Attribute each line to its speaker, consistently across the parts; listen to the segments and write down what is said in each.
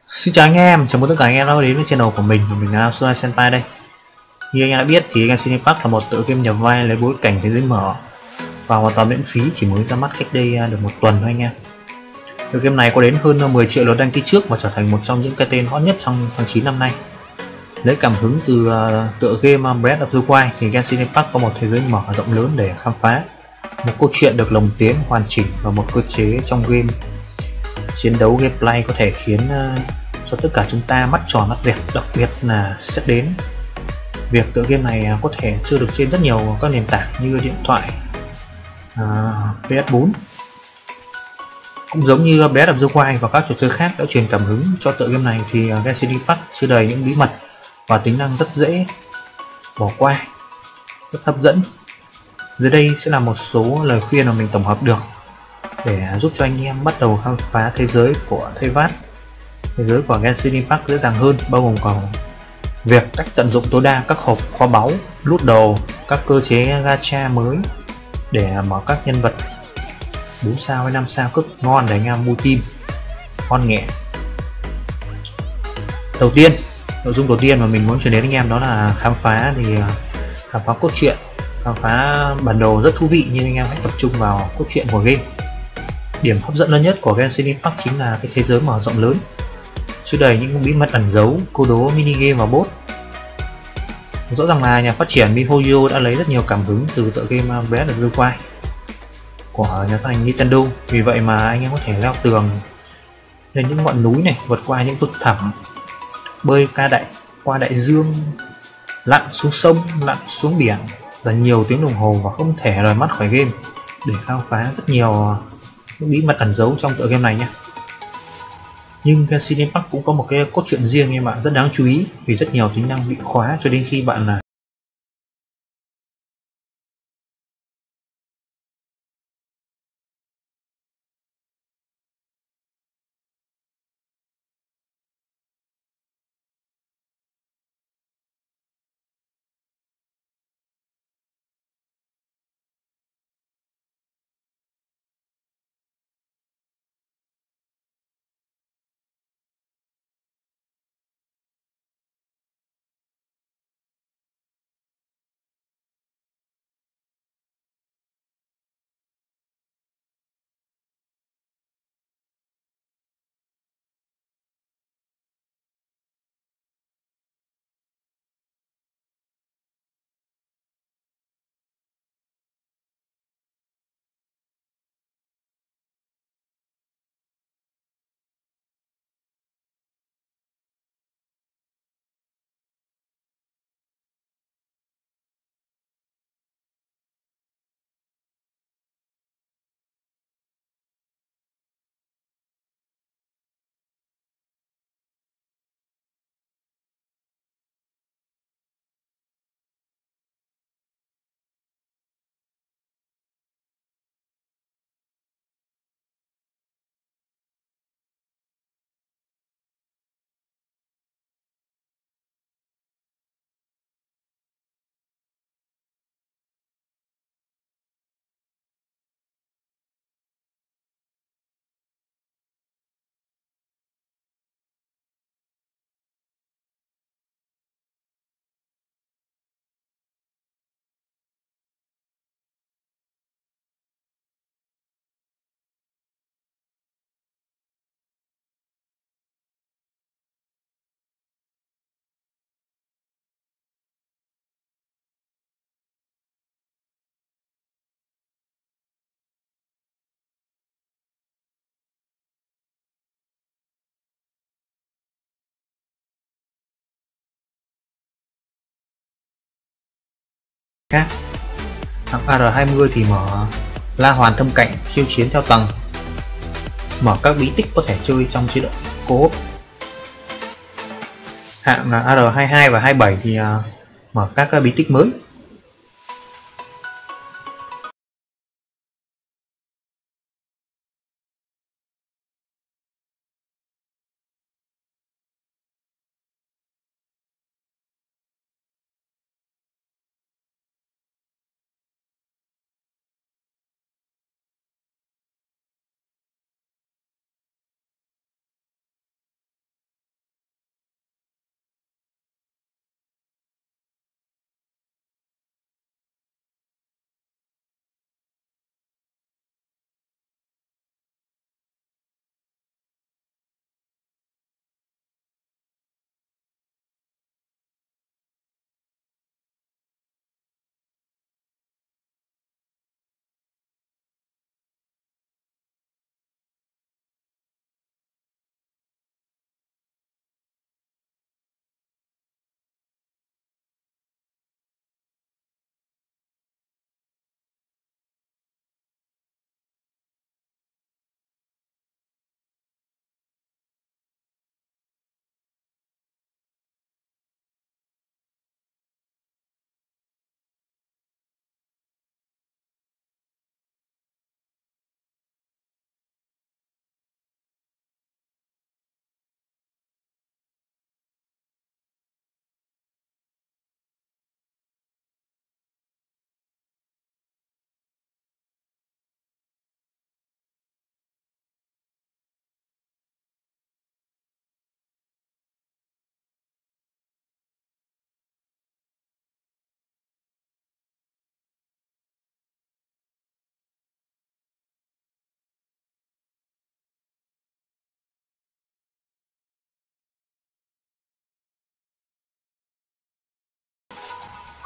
Speaker 1: Xin chào anh em, chào mừng tất cả anh em đã đến với channel của mình là Sunai Senpai đây. Như anh em đã biết thì Genshin Impact là một tựa game nhập vai lấy bối cảnh thế giới mở và hoàn toàn miễn phí, chỉ mới ra mắt cách đây được một tuần thôi anh em. Tựa game này có đến hơn 10 triệu lượt đăng ký trước và trở thành một trong những cái tên hot nhất trong tháng 9 năm nay. Lấy cảm hứng từ tựa game Breath of the Wild thì Genshin Impact có một thế giới mở rộng lớn để khám phá, một câu chuyện được lồng tiếng hoàn chỉnh và một cơ chế trong game chiến đấu gameplay có thể khiến cho tất cả chúng ta mắt tròn mắt dẹt. Đặc biệt là xét đến việc tựa game này có thể chưa được trên rất nhiều các nền tảng như điện thoại, PS4. Cũng giống như Breath of the Wild và các trò chơi khác đã truyền cảm hứng cho tựa game này thì Genshin Impact chứa đầy những bí mật và tính năng rất dễ bỏ qua, rất hấp dẫn. Dưới đây sẽ là một số lời khuyên mà mình tổng hợp được để giúp cho anh em bắt đầu khám phá thế giới của Theyvat. Thế giới của Genshin Impact dễ dàng hơn, bao gồm cả việc cách tận dụng tối đa các hộp kho báu, lút đồ, các cơ chế gacha mới để mở các nhân vật 4 sao hay 5 sao cực ngon để anh em mua team ngon nghẻ. Nội dung đầu tiên mà mình muốn truyền đến anh em đó là khám phá cốt truyện, khám phá bản đồ rất thú vị, nhưng anh em hãy tập trung vào cốt truyện của game. Điểm hấp dẫn lớn nhất của Genshin Impact chính là cái thế giới mở rộng lớn, chứa đầy những bí mật ẩn giấu, câu đố, mini game và boss. Rõ ràng là nhà phát triển MiHoYo đã lấy rất nhiều cảm hứng từ tựa game Breath of the Wild của nhà phát hành Nintendo. Vì vậy mà anh em có thể leo tường lên những ngọn núi này, vượt qua những vực thẳm, bơi qua đại dương, lặn xuống sông, lặn xuống biển là nhiều tiếng đồng hồ và không thể rời mắt khỏi game để khám phá rất nhiều những bí mật ẩn giấu trong tựa game này nhé. Nhưng Genshin Impact cũng có một cái cốt truyện riêng em bạn, rất đáng chú ý vì rất nhiều tính năng bị khóa cho đến khi bạn là khác. Hạng AR20 thì mở La Hoàn Thâm Cảnh, khiêu chiến theo tầng, mở các bí tích có thể chơi trong chế độ co-op. Hạng AR22 và 27 thì mở các bí tích mới.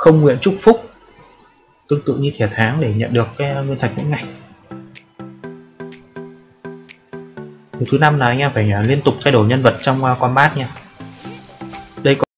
Speaker 1: không nguyện chúc phúc, tương tự như thẻ tháng để nhận được cái nguyên thạch mỗi ngày. Điều thứ 5 là anh em phải liên tục thay đổi nhân vật trong combat nha. Đây có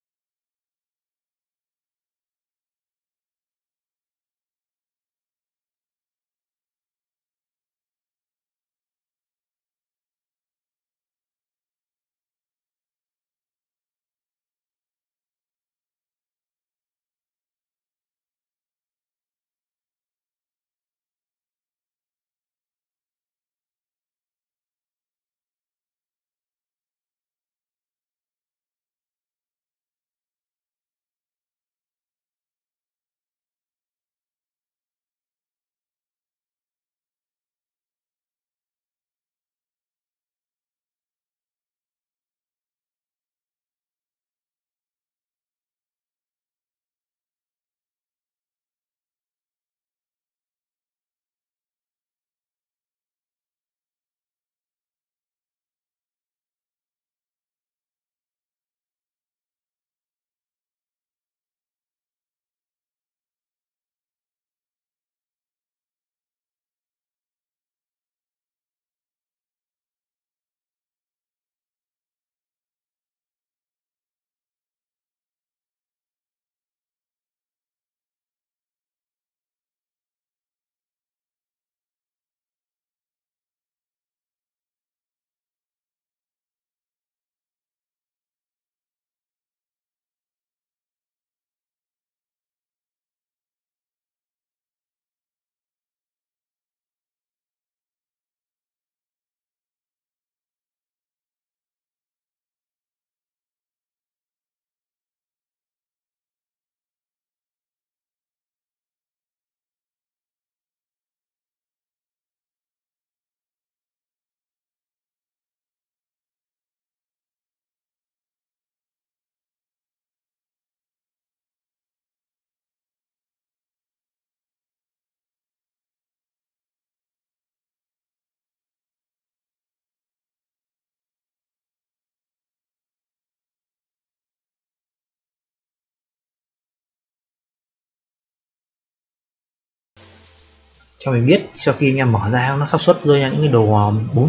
Speaker 1: cho mình biết sau khi anh em mở ra nó xác suất rơi ra những cái đồ 4.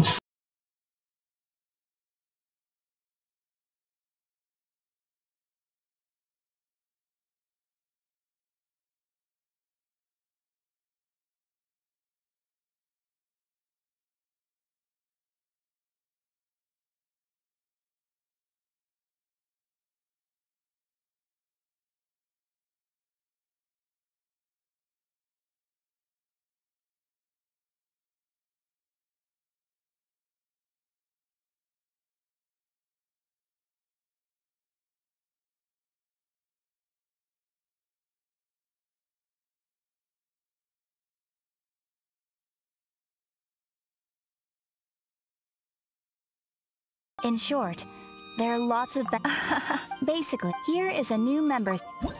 Speaker 2: In short, there are lots of basically, here is a new member's